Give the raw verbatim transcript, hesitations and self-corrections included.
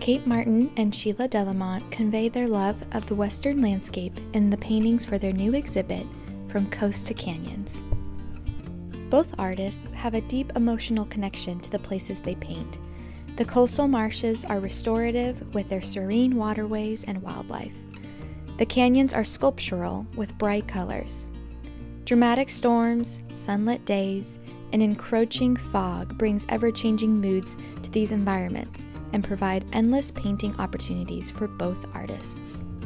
Kate Martin and Sheila Delimont convey their love of the Western landscape in the paintings for their new exhibit, From Coast to Canyons. Both artists have a deep emotional connection to the places they paint. The coastal marshes are restorative with their serene waterways and wildlife. The canyons are sculptural with bright colors. Dramatic storms, sunlit days, and encroaching fog brings ever-changing moods to these environments and provide endless painting opportunities for both artists.